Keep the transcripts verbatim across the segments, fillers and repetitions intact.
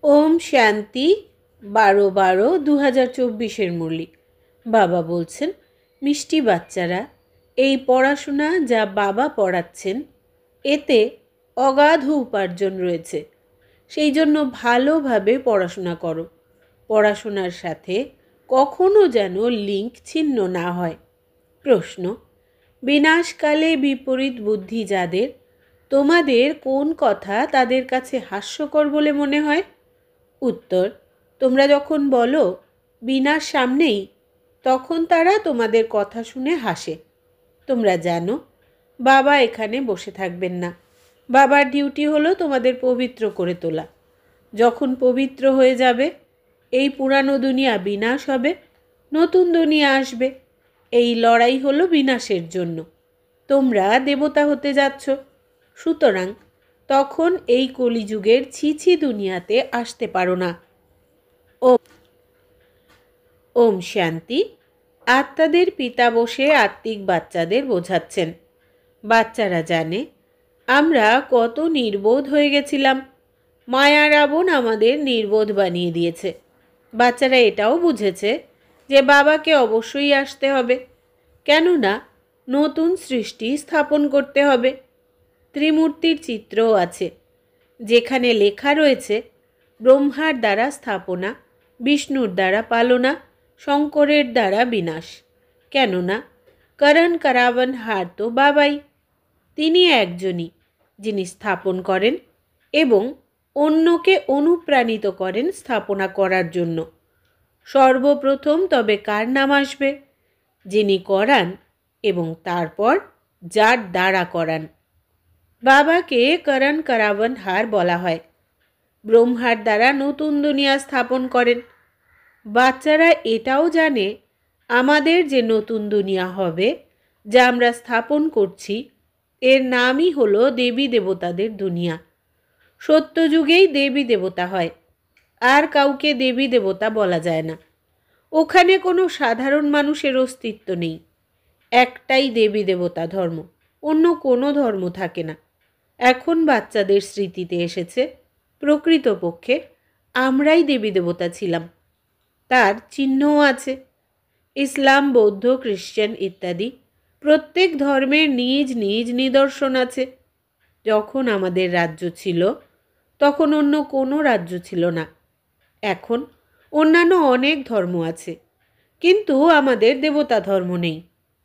ওম শান্তি। বারো বারো দু হাজার চব্বিশের মুরলি। বাবা বলছেন, মিষ্টি বাচ্চারা, এই পড়াশোনা যা বাবা পড়াচ্ছেন এতে অগাধ উপার্জন রয়েছে। সেই জন্য ভালোভাবে পড়াশোনা করো। পড়াশোনার সাথে কখনো যেন লিঙ্ক ছিন্ন না হয়। প্রশ্ন: বিনাশকালে বিপরীত বুদ্ধি যাদের, তোমাদের কোন কথা তাদের কাছে হাস্যকর বলে মনে হয়? উত্তর: তোমরা যখন বলো বিনাশ সামনেই, তখন তারা তোমাদের কথা শুনে হাসে। তোমরা জানো বাবা এখানে বসে থাকবেন না। বাবার ডিউটি হলো তোমাদের পবিত্র করে তোলা। যখন পবিত্র হয়ে যাবে, এই পুরানো দুনিয়া বিনাশ হবে, নতুন দুনিয়া আসবে। এই লড়াই হলো বিনাশের জন্য। তোমরা দেবতা হতে যাচ্ছ, সুতরাং তখন এই কলিযুগের ছিছি দুনিয়াতে আসতে পারো না। ওম ওম শান্তি। আত্মাদের পিতা বসে আত্মিক বাচ্চাদের বোঝাচ্ছেন। বাচ্চারা জানে আমরা কত নির্বোধ হয়ে গেছিলাম। মায়া রাবণ আমাদের নির্বোধ বানিয়ে দিয়েছে। বাচ্চারা এটাও বুঝেছে যে বাবাকে অবশ্যই আসতে হবে, কেননা নতুন সৃষ্টি স্থাপন করতে হবে। ত্রিমূর্তির চিত্রও আছে, যেখানে লেখা রয়েছে ব্রহ্মার দ্বারা স্থাপনা, বিষ্ণুর দ্বারা পালনা, শঙ্করের দ্বারা বিনাশ। কেননা করণ করাবন হার তো বাবাই। তিনি একজনই যিনি স্থাপন করেন এবং অন্যকে অনুপ্রাণিত করেন স্থাপনা করার জন্য। সর্বপ্রথম তবে কার নাম আসবে? যিনি করান এবং তারপর যার দ্বারা করান। বাবাকে করণ করাবন হার বলা হয়। ব্রহ্মার দ্বারা নতুন দুনিয়া স্থাপন করেন। বাচ্চারা এটাও জানে আমাদের যে নতুন দুনিয়া হবে, যা আমরা স্থাপন করছি, এর নামই হলো দেবী দেবতাদের দুনিয়া। সত্যযুগেই দেবী দেবতা হয়, আর কাউকে দেবী দেবতা বলা যায় না। ওখানে কোনো সাধারণ মানুষের অস্তিত্ব নেই। একটাই দেবী দেবতা ধর্ম, অন্য কোনো ধর্ম থাকে না। এখন বাচ্চাদের স্মৃতিতে এসেছে প্রকৃতপক্ষে আমরাই দেবী দেবতা ছিলাম। তার চিহ্নও আছে। ইসলাম, বৌদ্ধ, খ্রিস্টান ইত্যাদি প্রত্যেক ধর্মের নিজ নিজ নিদর্শন আছে। যখন আমাদের রাজ্য ছিল, তখন অন্য কোনো রাজ্য ছিল না। এখন অন্যান্য অনেক ধর্ম আছে, কিন্তু আমাদের দেবতা ধর্ম নেই।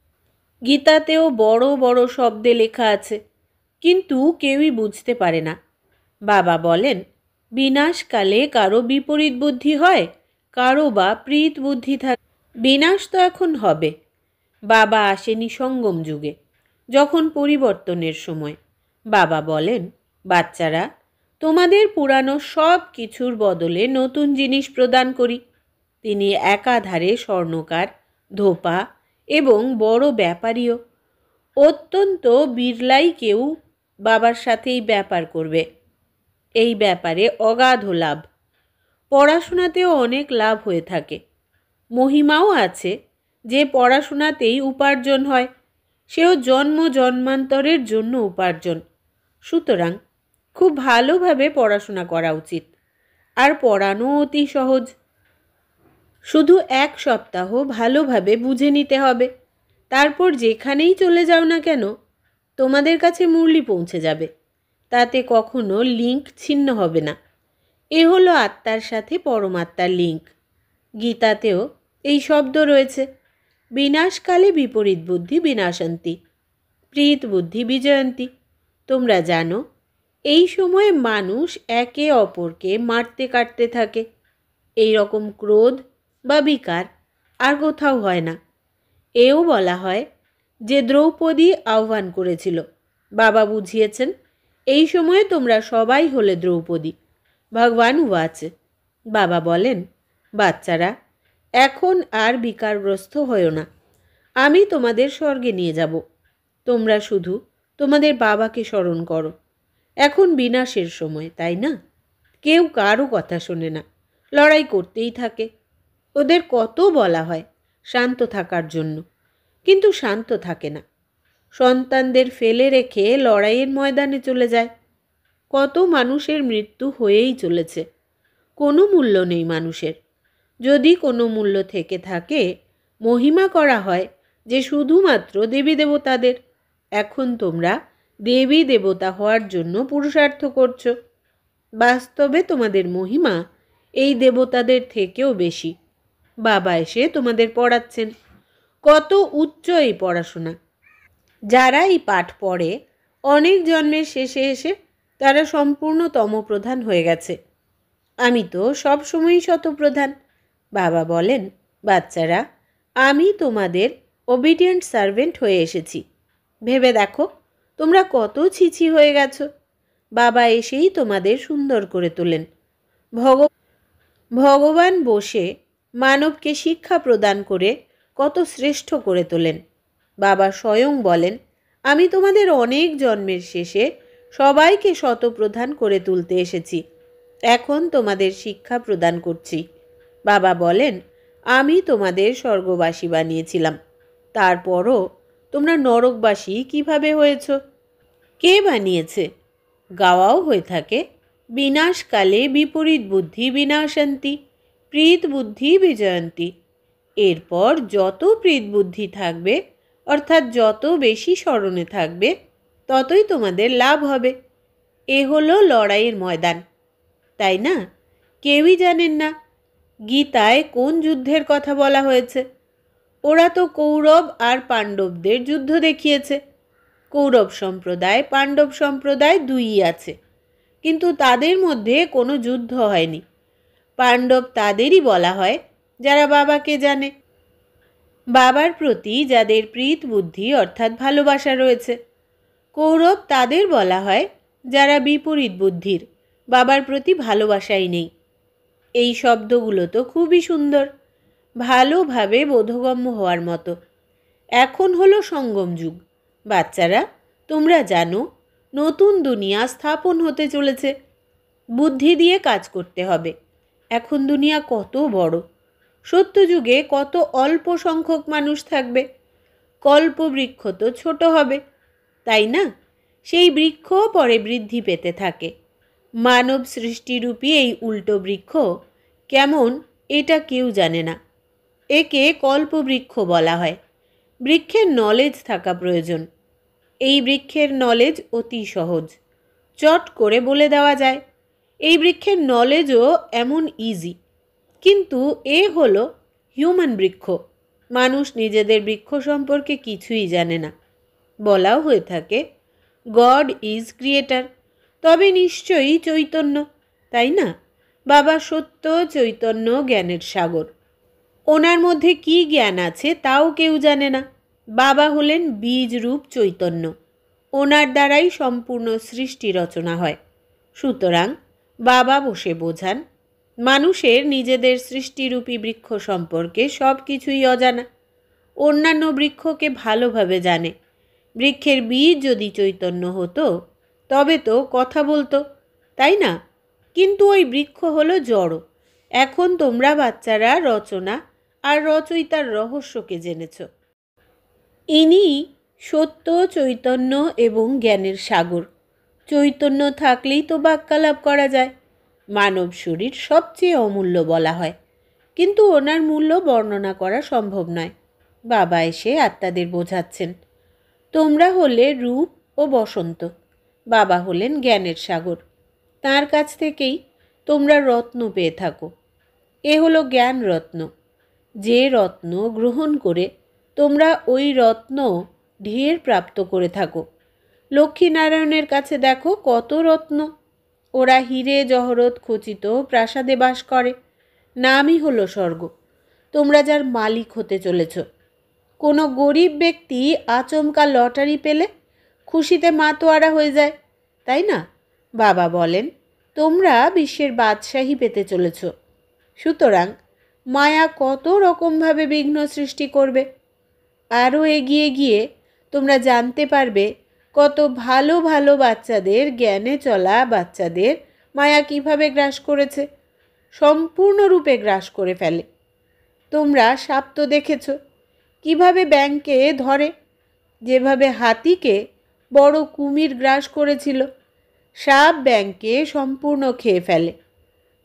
গীতাতেও বড় বড় শব্দে লেখা আছে, কিন্তু কেউই বুঝতে পারে না। বাবা বলেন, বিনাশকালে কারো বিপরীত বুদ্ধি হয়, কারো বা প্রীত বুদ্ধি থাকে। বিনাশ তো এখন হবে। বাবা আসেনি সঙ্গম যুগে, যখন পরিবর্তনের সময়। বাবা বলেন, বাচ্চারা, তোমাদের পুরানো সব কিছুর বদলে নতুন জিনিস প্রদান করি। তিনি একাধারে স্বর্ণকার, ধোপা এবং বড় ব্যাপারীও। অত্যন্ত বিরলাই কেউ বাবার সাথেই ব্যাপার করবে। এই ব্যাপারে অগাধ লাভ। পড়াশোনাতেও অনেক লাভ হয়ে থাকে। মহিমাও আছে যে পড়াশোনাতেই উপার্জন হয়, সেও জন্ম জন্মান্তরের জন্য উপার্জন। সুতরাং খুব ভালোভাবে পড়াশোনা করা উচিত। আর পড়ানো অতি সহজ। শুধু এক সপ্তাহ ভালোভাবে বুঝে নিতে হবে। তারপর যেখানেই চলে যাও না কেন, তোমাদের কাছে মুরলি পৌঁছে যাবে। তাতে কখনো লিঙ্ক ছিন্ন হবে না। এ হলো আত্মার সাথে পরমাত্মার লিঙ্ক। গীতাতেও এই শব্দ রয়েছে, বিনাশকালে বিপরীত বুদ্ধি বিনাশান্তি, প্রীত বুদ্ধি বিজয়ন্তী। তোমরা জানো এই সময়ে মানুষ একে অপরকে মারতে কাটতে থাকে। এই রকম ক্রোধ বা বিকার আর কোথাও হয় না। এও বলা হয় যে দ্রৌপদী আহ্বান করেছিল। বাবা বুঝিয়েছেন, এই সময়ে তোমরা সবাই হলে দ্রৌপদী। ভগবান উবাচ। বাবা বলেন, বাচ্চারা, এখন আর বিকারগ্রস্ত হও না। আমি তোমাদের স্বর্গে নিয়ে যাব। তোমরা শুধু তোমাদের বাবাকে স্মরণ করো। এখন বিনাশের সময়, তাই না? কেউ কারও কথা শোনে না, লড়াই করতেই থাকে। ওদের কত বলা হয় শান্ত থাকার জন্য, কিন্তু শান্ত থাকে না। সন্তানদের ফেলে রেখে লড়াইয়ের ময়দানে চলে যায়। কত মানুষের মৃত্যু হয়েই চলেছে। কোনো মূল্য নেই মানুষের। যদি কোনো মূল্য থেকে থাকে, মহিমা করা হয় যে শুধুমাত্র দেবী দেবতাদের। এখন তোমরা দেবী দেবতা হওয়ার জন্য পুরুষার্থ করছো। বাস্তবে তোমাদের মহিমা এই দেবতাদের থেকেও বেশি। বাবা এসে তোমাদের পড়াচ্ছেন। কত উচ্চ এই পড়াশোনা! যারা এই পাঠ পড়ে অনেক জন্মের শেষে এসে তারা সম্পূর্ণ তমপ্রধান হয়ে গেছে। আমি তো সবসময়ই শতপ্রধান। বাবা বলেন, বাচ্চারা, আমি তোমাদের ওবিডিয়েন্ট সার্ভেন্ট হয়ে এসেছি। ভেবে দেখো তোমরা কত ছিছি হয়ে গেছো। বাবা এসেই তোমাদের সুন্দর করে তোলেন। ভগ ভগবান বসে মানবকে শিক্ষা প্রদান করে কত শ্রেষ্ঠ করে তোলেন। বাবা স্বয়ং বলেন, আমি তোমাদের অনেক জন্মের শেষে সবাইকে শতপ্রধান করে তুলতে এসেছি। এখন তোমাদের শিক্ষা প্রদান করছি। বাবা বলেন, আমি তোমাদের স্বর্গবাসী বানিয়েছিলাম, তারপরও তোমরা নরকবাসী কিভাবে হয়েছ? কে বানিয়েছে? গাওয়াও হয়ে থাকে, বিনাশকালে বিপরীত বুদ্ধি বিনাশান্তি, প্রীত বুদ্ধি বিজয়ন্তী। এরপর যত প্রীত বুদ্ধি থাকবে, অর্থাৎ যত বেশি স্মরণে থাকবে, ততই তোমাদের লাভ হবে। এ হলো লড়াইয়ের ময়দান, তাই না? কেউই জানেন না গীতায় কোন যুদ্ধের কথা বলা হয়েছে। ওরা তো কৌরব আর পাণ্ডবদের যুদ্ধ দেখিয়েছে। কৌরব সম্প্রদায় পাণ্ডব সম্প্রদায় দুইই আছে, কিন্তু তাদের মধ্যে কোনো যুদ্ধ হয়নি। পাণ্ডব তাদেরই বলা হয় যারা বাবাকে জানে, বাবার প্রতি যাদের প্রীত বুদ্ধি অর্থাৎ ভালোবাসা রয়েছে। কৌরব তাদের বলা হয় যারা বিপরীত বুদ্ধির, বাবার প্রতি ভালোবাসাই নেই। এই শব্দগুলো তো খুবই সুন্দর, ভালোভাবে বোধগম্য হওয়ার মতো। এখন হলো সঙ্গম যুগ। বাচ্চারা, তোমরা জানো নতুন দুনিয়া স্থাপন হতে চলেছে। বুদ্ধি দিয়ে কাজ করতে হবে। এখন দুনিয়া কত বড়! সত্যযুগে কত অল্প সংখ্যক মানুষ থাকবে। কল্পবৃক্ষ তো ছোট হবে, তাই না? সেই বৃক্ষ পরে বৃদ্ধি পেতে থাকে। মানব সৃষ্টিরূপী এই উল্টো বৃক্ষ কেমন এটা কেউ জানে না। একে কল্পবৃক্ষ বলা হয়। বৃক্ষের নলেজ থাকা প্রয়োজন। এই বৃক্ষের নলেজ অতি সহজ, চট করে বলে দেওয়া যায়। এই বৃক্ষের নলেজও এমন ইজি, কিন্তু এ হলো হিউম্যান বৃক্ষ। মানুষ নিজেদের বৃক্ষ সম্পর্কে কিছুই জানে না। বলাও হয়ে থাকে গড ইজ ক্রিয়েটার, তবে নিশ্চয়ই চৈতন্য, তাই না? বাবা সত্য চৈতন্য জ্ঞানের সাগর। ওনার মধ্যে কি জ্ঞান আছে তাও কেউ জানে না। বাবা হলেন বীজ রূপ চৈতন্য। ওনার দ্বারাই সম্পূর্ণ সৃষ্টি রচনা হয়। সুতরাং বাবা বসে বোঝান, মানুষের নিজেদের সৃষ্টিরূপী বৃক্ষ সম্পর্কে সব কিছুই অজানা। অন্যান্য বৃক্ষকে ভালোভাবে জানে। বৃক্ষের বীজ যদি চৈতন্য হতো তবে তো কথা বলতো, তাই না? কিন্তু ওই বৃক্ষ হলো জড়। এখন তোমরা বাচ্চারা রচনা আর রচয়িতার রহস্যকে জেনেছ। ইনি সত্য চৈতন্য এবং জ্ঞানের সাগর। চৈতন্য থাকলেই তো বাক্যালাপ করা যায়। মানব শরীর সবচেয়ে অমূল্য বলা হয়, কিন্তু ওনার মূল্য বর্ণনা করা সম্ভব নয়। বাবা এসে আত্মাদের বোঝাচ্ছেন, তোমরা হলে রূপ ও বসন্ত। বাবা হলেন জ্ঞানের সাগর। তার কাছ থেকেই তোমরা রত্ন পেয়ে থাকো। এ হলো জ্ঞান রত্ন। যে রত্ন গ্রহণ করে তোমরা ওই রত্ন ঢের প্রাপ্ত করে থাকো। লক্ষ্মীনারায়ণের কাছে দেখো কত রত্ন। ওরা হিরে জহরত খচিত প্রাসাদে বাস করে। নামই হলো স্বর্গ। তোমরা যার মালিক হতে চলেছ। কোনো গরিব ব্যক্তি আচমকা লটারি পেলে খুশিতে মাতোয়ারা হয়ে যায়, তাই না? বাবা বলেন, তোমরা বিশ্বের বাদশাহী পেতে চলেছ। সুতরাং মায়া কত রকমভাবে বিঘ্ন সৃষ্টি করবে। আরও এগিয়ে গিয়ে তোমরা জানতে পারবে কত ভালো ভালো বাচ্চাদের, জ্ঞানে চলা বাচ্চাদের মায়া কিভাবে গ্রাস করেছে, সম্পূর্ণরূপে গ্রাস করে ফেলে। তোমরা সাপ তো দেখেছ কিভাবে ব্যাংকে ধরে, যেভাবে হাতিকে বড় কুমির গ্রাস করেছিল। সাপ ব্যাংকে সম্পূর্ণ খেয়ে ফেলে।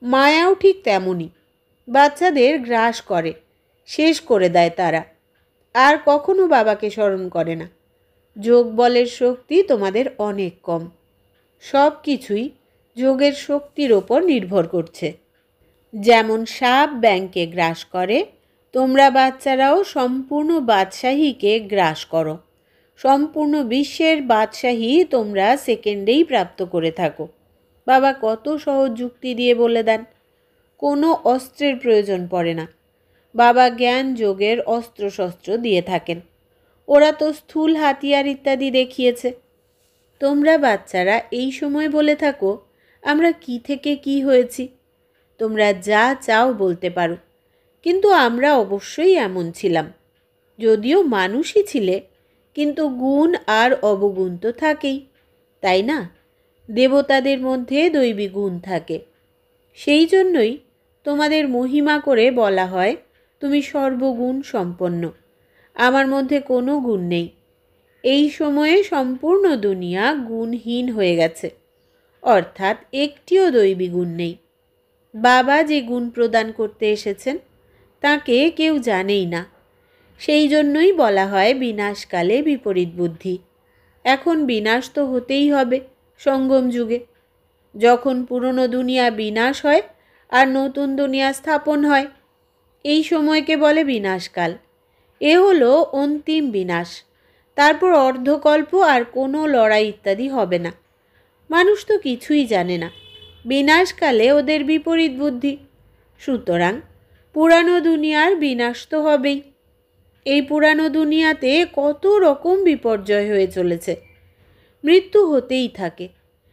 মায়াও ঠিক তেমনই, বাচ্চাদের গ্রাস করে, শেষ করে দেয় তারা, আর কখনো বাবাকে স্মরণ করে না। যোগ বলের শক্তি তোমাদের অনেক কম, সব কিছুই যোগের শক্তির ওপর নির্ভর করছে। যেমন সাপ ব্যাঙকে গ্রাস করে, তোমরা বাচ্চারাও সম্পূর্ণ বাদশাহীকে গ্রাস করো। সম্পূর্ণ বিশ্বের বাদশাহী তোমরা সেকেন্ডেই প্রাপ্ত করে থাকো। বাবা কত সহজ যুক্তি দিয়ে বলে দেন, কোনো অস্ত্রের প্রয়োজন পড়ে না। বাবা জ্ঞান যোগের অস্ত্রশস্ত্র দিয়ে থাকেন, ওরা তো স্থূল হাতিয়ার ইত্যাদি দেখিয়েছে। তোমরা বাচ্চারা এই সময় বলে থাকো আমরা কি থেকে কি হয়েছি। তোমরা যা চাও বলতে পারো, কিন্তু আমরা অবশ্যই এমন ছিলাম। যদিও মানুষই ছিলে, কিন্তু গুণ আর অবগুণ তো থাকেই, তাই না? দেবতাদের মধ্যে দৈবী গুণ থাকে। সেই জন্যই তোমাদের মহিমা করে বলা হয় তুমি সর্বগুণ সম্পন্ন, আমার মধ্যে কোনো গুণ নেই। এই সময়ে সম্পূর্ণ দুনিয়া গুণহীন হয়ে গেছে, অর্থাৎ একটিও দৈবী গুণ নেই। বাবা যে গুণ প্রদান করতে এসেছেন তাকে কেউ জানেই না। সেই জন্যই বলা হয় বিনাশকালে বিপরীত বুদ্ধি। এখন বিনাশ তো হতেই হবে সঙ্গম যুগে, যখন পুরনো দুনিয়া বিনাশ হয় আর নতুন দুনিয়া স্থাপন হয়। এই সময়কে বলে বিনাশকাল। এ হলো অন্তিম বিনাশ। তারপর অর্ধকল্প আর কোনো লড়াই ইত্যাদি হবে না। মানুষ তো কিছুই জানে না, বিনাশকালে ওদের বিপরীত বুদ্ধি। সুতরাং পুরানো দুনিয়ার বিনাশ তো হবেই। এই পুরানো দুনিয়াতে কত রকম বিপর্যয় হয়ে চলেছে, মৃত্যু হতেই থাকে।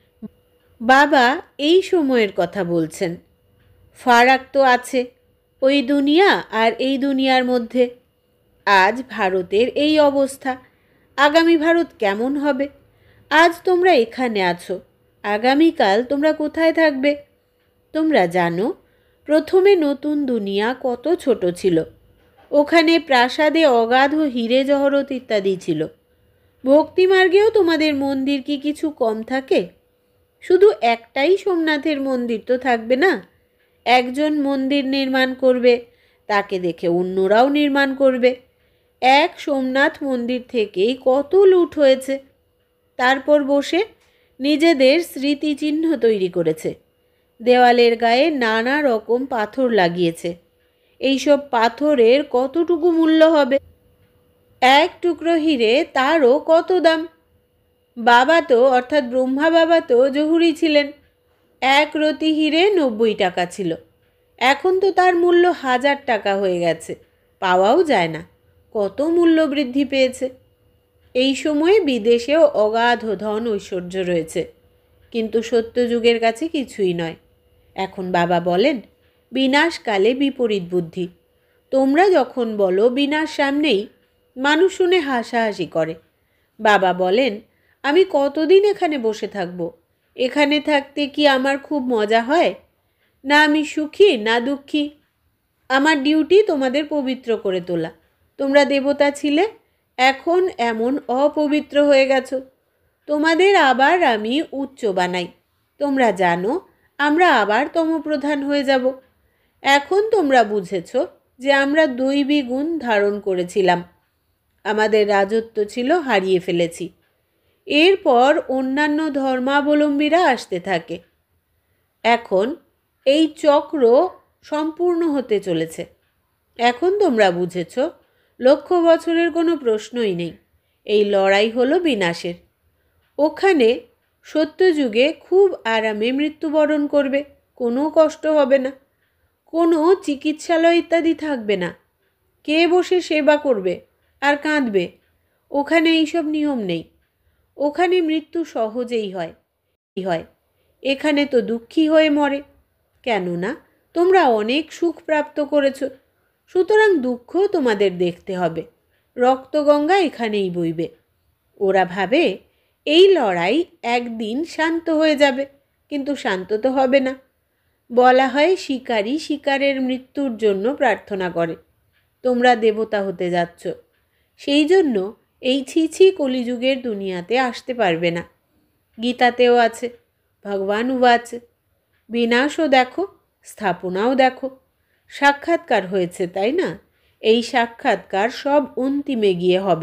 বাবা এই সময়ের কথা বলছেন। ফারাক তো আছে ওই দুনিয়া আর এই দুনিয়ার মধ্যে। আজ ভারতের এই অবস্থা, আগামী ভারত কেমন হবে? আজ তোমরা এখানে আছো, আগামীকাল তোমরা কোথায় থাকবে? তোমরা জানো প্রথমে নতুন দুনিয়া কত ছোট ছিল। ওখানে প্রাসাদে অগাধ হিরে জহরত ইত্যাদি ছিল। ভক্তিমার্গেও তোমাদের মন্দির কি কিছু কম থাকে? শুধু একটাই সোমনাথের মন্দির তো থাকবে না। একজন মন্দির নির্মাণ করবে, তাকে দেখে অন্যরাও নির্মাণ করবে। এক সোমনাথ মন্দির থেকেই কত লুট হয়েছে। তারপর বসে নিজেদের স্মৃতিচিহ্ন তৈরি করেছে, দেওয়ালের গায়ে নানা রকম পাথর লাগিয়েছে। এইসব পাথরের কতটুকু মূল্য হবে? এক টুকরো হিরে তারও কত দাম। বাবা তো অর্থাৎ ব্রহ্মা বাবা তো জহুরি ছিলেন। এক রতি হিরে নব্বই টাকা ছিল, এখন তো তার মূল্য হাজার টাকা হয়ে গেছে, পাওয়াও যায় না। কত মূল্য বৃদ্ধি পেয়েছে। এই সময়ে বিদেশেও অগাধ ধন ঐশ্বর্য রয়েছে, কিন্তু সত্যযুগের কাছে কিছুই নয়। এখন বাবা বলেন বিনাশকালে বিপরীত বুদ্ধি। তোমরা যখন বলো বিনাশ সামনেই, মানুষ শুনে হাসাহাসি করে। বাবা বলেন আমি কতদিন এখানে বসে থাকবো? এখানে থাকতে কি আমার খুব মজা হয়? না আমি সুখী না দুঃখী। আমার ডিউটি তোমাদের পবিত্র করে তোলা। তোমরা দেবতা ছিলে, এখন এমন অপবিত্র হয়ে গেছো। তোমাদের আবার আমি উচ্চ বানাই। তোমরা জানো আমরা আবার তমপ্রধান হয়ে যাব। এখন তোমরা বুঝেছ যে আমরা দৈবী গুণ ধারণ করেছিলাম, আমাদের রাজত্ব ছিল, হারিয়ে ফেলেছি। এরপর অন্যান্য ধর্মাবলম্বীরা আসতে থাকে। এখন এই চক্র সম্পূর্ণ হতে চলেছে। এখন তোমরা বুঝেছ লক্ষ বছরের কোনো প্রশ্নই নেই। এই লড়াই হলো বিনাশের। ওখানে সত্যযুগে খুব আরামে মৃত্যুবরণ করবে, কোনো কষ্ট হবে না, কোনো চিকিৎসালয় ইত্যাদি থাকবে না। কে বসে সেবা করবে আর কাঁদবে? ওখানে এইসব নিয়ম নেই। ওখানে মৃত্যু সহজেই হয় হয় এখানে তো দুঃখী হয়ে মরে, কেননা তোমরা অনেক সুখ প্রাপ্ত করেছ। সুতরাং দুঃখ তোমাদের দেখতে হবে। রক্তগঙ্গা এখানেই বইবে। ওরা ভাবে এই লড়াই একদিন শান্ত হয়ে যাবে, কিন্তু শান্ত তো হবে না। বলা হয় শিকারী শিকারের মৃত্যুর জন্য প্রার্থনা করে। তোমরা দেবতা হতে যাচ্ছ, সেই জন্য এই ছিছি কলিযুগের দুনিয়াতে আসতে পারবে না। গীতাতেও আছে, ভগবান উবাচ, বিনাশও দেখো স্থাপনাও দেখো। সাক্ষাৎকার হয়েছে, তাই না? এই সাক্ষাৎকার সব অন্তিমে গিয়ে হবে।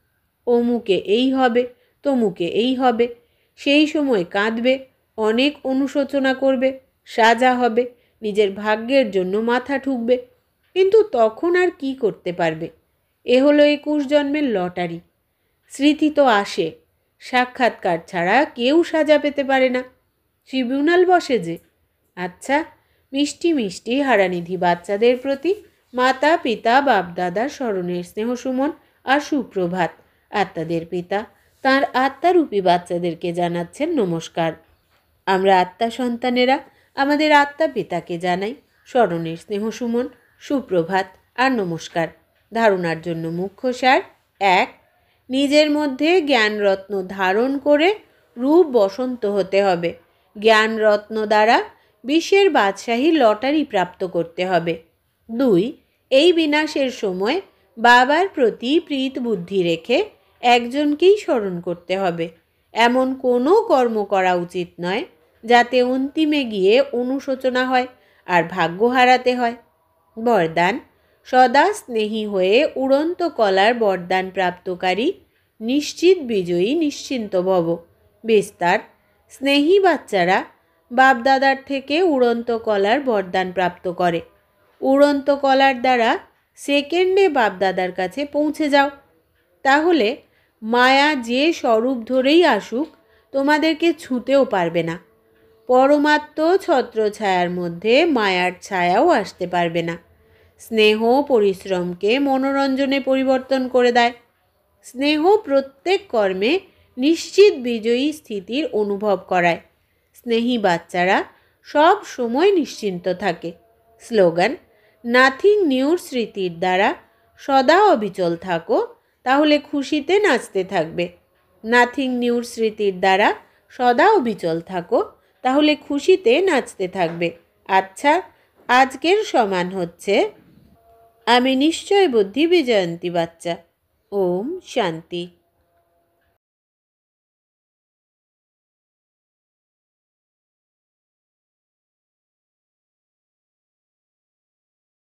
অমুকে এই হবে, তমুকে এই হবে। সেই সময় কাঁদবে, অনেক অনুশোচনা করবে, সাজা হবে, নিজের ভাগ্যের জন্য মাথা ঠুকবে। কিন্তু তখন আর কি করতে পারবে? এ হলো একুশ জন্মের লটারি। স্মৃতি তো আসে, সাক্ষাৎকার ছাড়া কেউ সাজা পেতে পারে না। ট্রিবিউনাল বসে যে। আচ্ছা, মিষ্টি মিষ্টি হারানিধি বাচ্চাদের প্রতি মাতা পিতা বাপদাদার স্মরণের স্নেহসুমন আর সুপ্রভাত। আত্মাদের পিতা তাঁর আত্মারূপী বাচ্চাদেরকে জানাচ্ছেন নমস্কার। আমরা আত্মা সন্তানেরা আমাদের আত্মা পিতাকে জানাই স্মরণের স্নেহসুমন, সুপ্রভাত আর নমস্কার। ধারণার জন্য মুখ্য সার: এক, নিজের মধ্যে জ্ঞানরত্ন ধারণ করে রূপ বসন্ত হতে হবে। জ্ঞানরত্ন দ্বারা বিশ্বের বাদশাহী লটারি প্রাপ্ত করতে হবে। দুই, এই বিনাশের সময় বাবার প্রতি প্রীত বুদ্ধি রেখে একজনকেই স্মরণ করতে হবে। এমন কোনো কর্ম করা উচিত নয় যাতে অন্তিমে গিয়ে অনুশোচনা হয় আর ভাগ্য হারাতে হয়। বরদান: সদা স্নেহী হয়ে উড়ন্ত কলার বরদান প্রাপ্তকারী নিশ্চিত বিজয়ী নিশ্চিন্ত ভব। বিস্তার: স্নেহী বাচ্চারা বাপদাদার থেকে উড়ন্ত কলার বরদান প্রাপ্ত করে। উড়ন্ত কলার দ্বারা সেকেন্ডে বাপদাদার কাছে পৌঁছে যাও। তাহলে মায়া যে স্বরূপ ধরেই আসুক তোমাদেরকে ছুঁতেও পারবে না। পরমাত্ম ছত্রছায়ার মধ্যে মায়ার ছায়াও আসতে পারবে না। স্নেহ পরিশ্রমকে মনোরঞ্জনে পরিবর্তন করে দেয়। স্নেহ প্রত্যেক কর্মে নিশ্চিত বিজয়ী স্থিতির অনুভব করায়। স্নেহী বাচ্চারা সব সময় নিশ্চিন্ত থাকে। স্লোগান: নাথিং নিউর স্মৃতির দ্বারা সদা অবিচল থাকো, তাহলে খুশিতে নাচতে থাকবে। নাথিং নিউর স্মৃতির দ্বারা সদা অবিচল থাকো, তাহলে খুশিতে নাচতে থাকবে। আচ্ছা, আজকের সমান হচ্ছে আমি নিশ্চয় বুদ্ধি বিজয়ন্তী বাচ্চা। ওম শান্তি।